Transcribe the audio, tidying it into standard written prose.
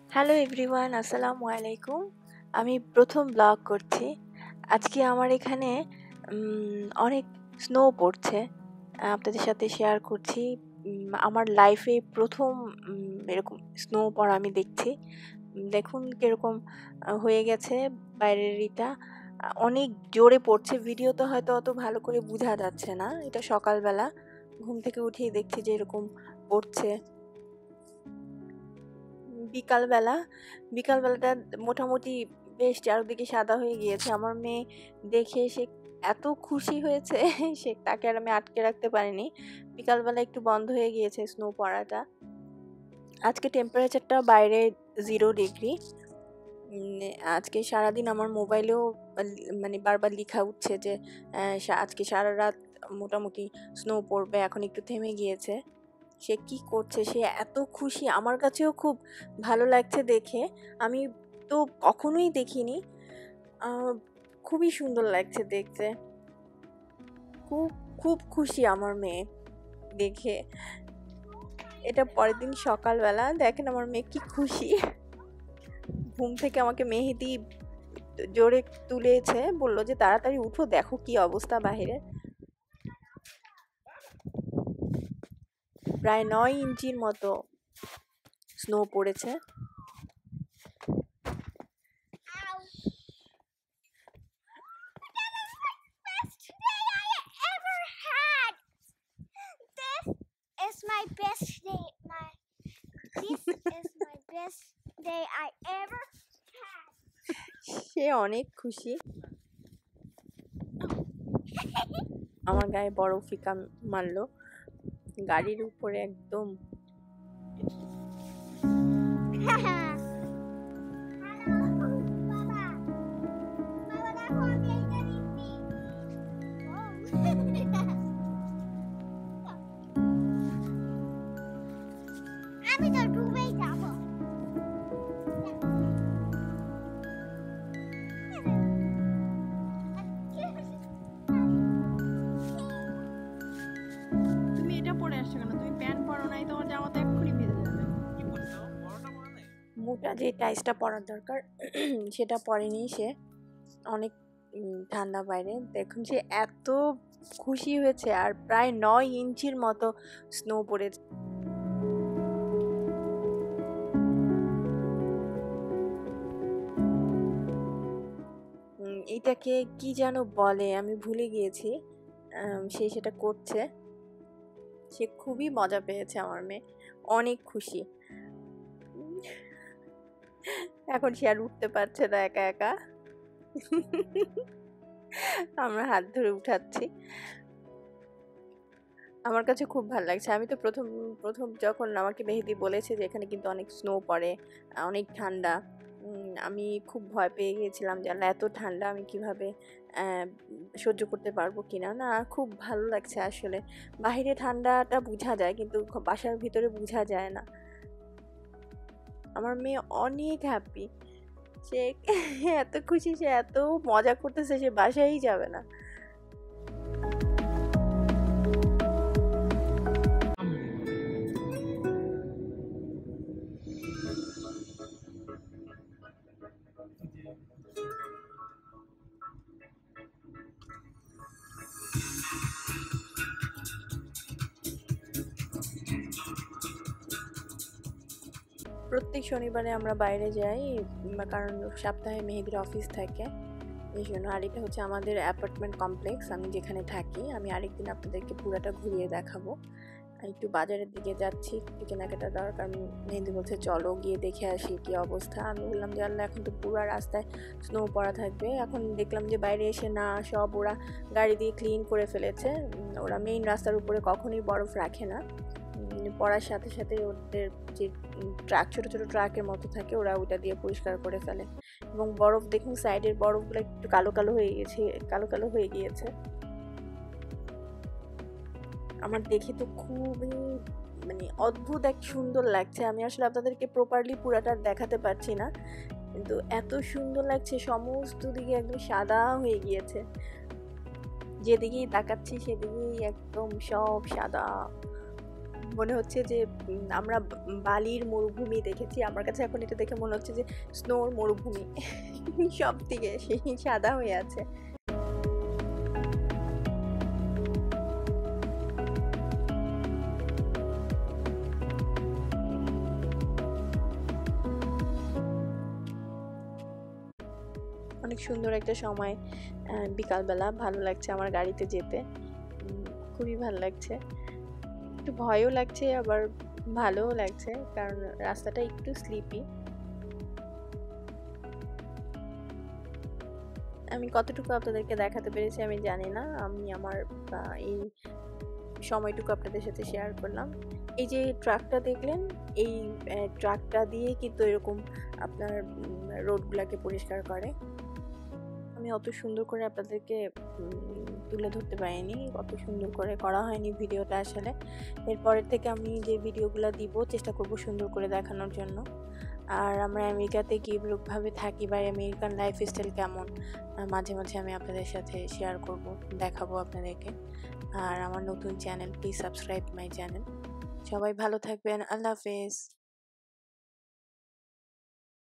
Hello everyone, আসসালামু আলাইকুম। আমি প্রথম ব্লগ করছি। আজকে আমার এখানে অনেক স্নো পড়ছে। আপনাদের সাথে শেয়ার করছি। আমার লাইফে প্রথম এরকম স্নো পড়া আমি দেখছি। দেখুন কিরকম হয়ে গেছে বাইরের এটা। অনেক জোরে পড়ছে। ভিডিওতে হয়তো অত ভালো করে বোঝা যাচ্ছে না। এটা সকালবেলা ঘুম থেকে উঠেই দেখছি যে এরকম পড়ছে। বিকালবেলাটা মোটামুটি বেশ চারদিকে সাদা হয়ে গিয়েছে। আমার মেয়ে দেখে সে এত খুশি হয়েছে তাকে আর আমি আটকে রাখতে পারিনি। বিকালবেলা একটু বন্ধ হয়ে গিয়েছে স্নো পড়াটা। আজকে টেম্পারেচারটা বাইরে 0 ডিগ্রি। আজকে সারাদিন আমার মোবাইলেও মানে বারবার লেখা উঠছে যে আজকে সারা রাত মোটামুটি স্নো পড়বে, এখন একটু থেমে গিয়েছে। সে কি করছে, সে এত খুশি, আমার কাছেও খুব ভালো লাগছে দেখে। আমি তো কখনোই দেখিনি। খুবই সুন্দর লাগছে দেখতে। খুব খুব খুশি আমার মেয়ে দেখে। এটা পরের দিন সকালবেলা, দেখেন আমার মেয়ে কি খুশি। ঘুম থেকে আমাকে মেহেদি জোরে তুলেছে, বললো যে তাড়াতাড়ি উঠো, দেখো কি অবস্থা বাহিরে। প্রায় 9 ইঞ্চির মতো স্নো পড়েছে। This is my best day I ever had. সে অনেক খুশি। আমার গায়ে বরফ ফিকা মারলো গাড়ির উপরে একদম। আমি তো ডুবেই যাব। তুমি এটা পরে আসছো কেন? তুমি প্যান্ট পরো নাই, তোমার জামা তো এক্ষুনি ভিজে যাবে। মোটা যে টাইসটা পরার দরকার সেটা পরেনি সে। অনেক ঠান্ডা বাইরে। দেখুন সে এত খুশি হয়েছে, আর প্রায় 9 ইঞ্চির মতো স্নো পড়েছে। এটাকে কি যেন বলে, আমি ভুলে গিয়েছি। সে সেটা করছে। সে খুবই মজা পেয়েছে আমার মেয়ে, অনেক খুশি। এখন সে আর উঠতে পারছে না একা একা। আমরা হাত ধরে উঠাচ্ছি। আমার কাছে খুব ভালো লাগছে। আমি তো প্রথম প্রথম যখন আমাকে মেহেদি বলেছে যে এখানে কিন্তু অনেক স্নো পড়ে, অনেক ঠান্ডা, আমি খুব ভয় পেয়ে গিয়েছিলাম যে আল্লাহ এত ঠান্ডা আমি কিভাবে সহ্য করতে পারবো কিনা। না, খুব ভালো লাগছে আসলে। বাহিরে ঠান্ডাটা বোঝা যায় কিন্তু বাসার ভিতরে বোঝা যায় না। আমার মেয়ে অনেক হ্যাপি। সে এত খুশি, সে এত মজা করতেছে, সে বাসায়ই যাবে না। প্রত্যেক শনিবারে আমরা বাইরে যাই, কারণ সপ্তাহে মেহেদির অফিস থাকে এই জন্য। আর এটা হচ্ছে আমাদের অ্যাপার্টমেন্ট কমপ্লেক্স, আমি যেখানে থাকি। আমি আরেকদিন আপনাদেরকে পুরাটা ঘুরিয়ে দেখাবো। একটু বাজারের দিকে যাচ্ছি, একটু কেনাকাটা দরকার। মেহেদি বলছে চলো গিয়ে দেখে আসি কি অবস্থা। আমি বললাম যে আল্লাহ এখন তো পুরা রাস্তায় স্নো পড়া থাকবে। এখন দেখলাম যে বাইরে এসে না, সব ওরা গাড়ি দিয়ে ক্লিন করে ফেলেছে। ওরা মেইন রাস্তার উপরে কখনোই বরফ রাখে না। পড়ার সাথে সাথে ওদের যে ট্রাক, ছোট ছোট ট্রাকের মতো থাকে, ওরা ওটা দিয়ে পরিষ্কার করে ফেলে। এবং বরফ দেখুন, সাইডের বরফগুলো একটু কালো কালো হয়ে গেছে, কালো কালো হয়ে গিয়েছে। আমার দেখে তো খুবই মানে অদ্ভুত এক সুন্দর লাগছে। আমি আসলে আপনাদেরকে প্রপারলি পুরাটা দেখাতে পারছি না, কিন্তু এত সুন্দর লাগছে। সমস্ত দিকে একদম সাদা হয়ে গিয়েছে, যেদিকেই তাকাচ্ছি সেদিকেই একদম সব সাদা। মনে হচ্ছে যে আমরা বালির মরুভূমি দেখেছি। আমার কাছে এখন এটা দেখে মনে হচ্ছে যে স্নোর মরুভূমি সব দিকে সেই সাদা হয়ে আছে। অনেক সুন্দর একটা সময়, বিকালবেলা ভালো লাগছে আমার গাড়িতে যেতে। খুবই ভালো লাগছে, একটু ভয়ও লাগছে আবার ভালোও লাগছে, কারণ রাস্তাটা একটু স্লিপি। আমি কতটুকু আপনাদেরকে দেখাতে পেরেছি আমি জানি না। আমি আমার এই সময়টুকু আপনাদের সাথে শেয়ার করলাম। এই যে ট্রাকটা দেখলেন, এই ট্রাকটা দিয়ে কিন্তু এরকম আপনার রোডগুলাকে পরিষ্কার করে। আমি অত সুন্দর করে আপনাদেরকে তুলে ধরতে পারিনি, অত সুন্দর করে করা হয়নি ভিডিওটা আসলে। এরপরের থেকে আমি যে ভিডিওগুলো দিব চেষ্টা করব সুন্দর করে দেখানোর জন্য। আর আমরা আমেরিকাতে কীভাবে থাকি বা আমেরিকান লাইফস্টাইল কেমন, মাঝে মাঝে আমি আপনাদের সাথে শেয়ার করব, দেখাবো আপনাদেরকে। আর আমার নতুন channel, please subscribe my channel. সবাই ভালো থাকবেন, আল্লাহ হাফেজ।